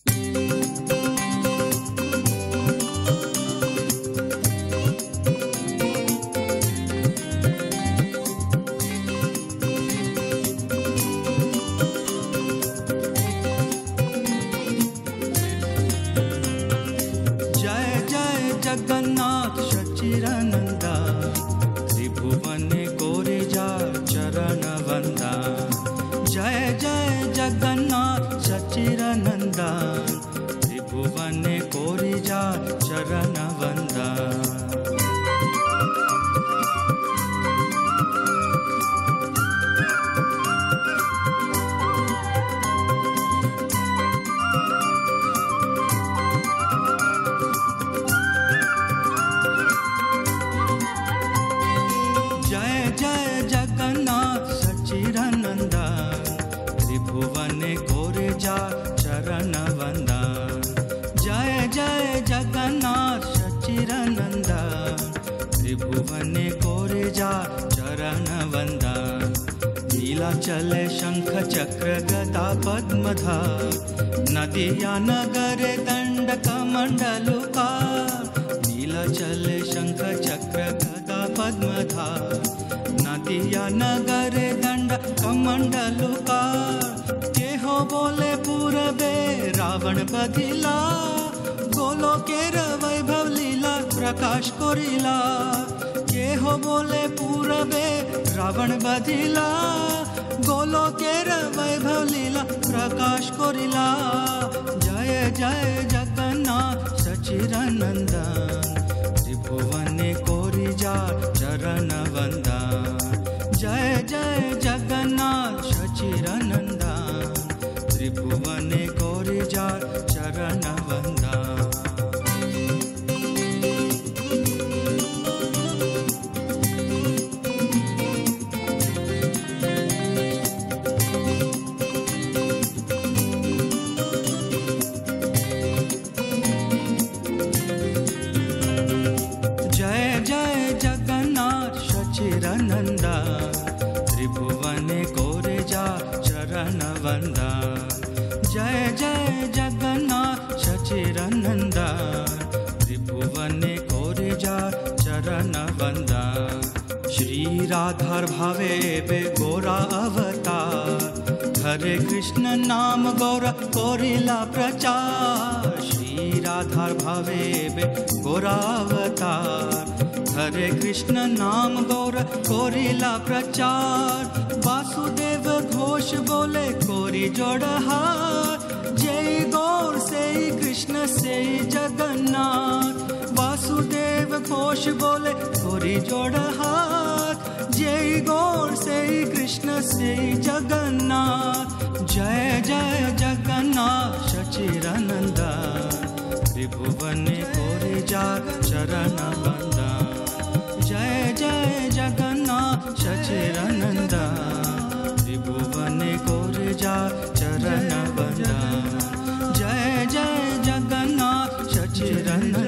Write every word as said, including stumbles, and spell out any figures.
जगन्नाथ सच्चिदानंदा त्रिभुवने कोरे जा चरण वंदा। जय जय जगन्नाथ सच्चिदानंदा त्रिभुवने कोरे जा चरण वंदा। त्रिभुवने कोरे जा चरण वंदा। जय जय जगन्नाथ सच्चिदानंदा त्रिभुवने कोरे जा चरण वंदा। लीला चले शंख चक्र गदा पद्मधार नदिया नगरे दंड कमंडलुका। लीला चले शंख चक्र गदा पद्मधार नदिया नगरे दंड कमंडलुका। के हो बोले पूरबे रावण बधिला गोलोकेर वैभव लीला प्रकाश कोरिला। के हो बोले पूरबे रावण बधिला गोलोकेर वैभव लीला प्रकाश कोरिला। जय जय जगन्नाथ सच्चिदानंदा त्रिभुवने कोरि जा चरण वंदा। जय जय जगन्नाथ सच्चिदानंदा त्रिभुवने कोरि जा चरण वंदा। जय जय जगन्नाथ सच्चिदानंदा त्रिभुवने कोरे जा चरण वंदा। जय जय जगन्नाथ सच्चिदानंदा त्रिभुवने कोरे जा चरण वंदा। श्री राधार भावे बे गोरा अवतार हरे कृष्ण नाम गौर कोरिला प्रचार। श्री राधार भावे बे गोरा अवतार हरे कृष्ण नाम गौर कोरिला प्रचार। वासुदेव घोष बोले कोरी जोड़हार जय गौर से कृष्ण से जगन्नाथ। वासुदेव घोष बोले कोरी जोड़हार जय गौर से कृष्ण से जगन्नाथ। जय जय जगन्नाथ सच्चिदानंदा त्रिभुवने कोरे जा चरण वंदा। जय जय जगन्नाथ सच्चिदानंदा त्रिभुवने कोरे जा चरण वंदा। जय जय जगन्नाथ सच्चिदानंदा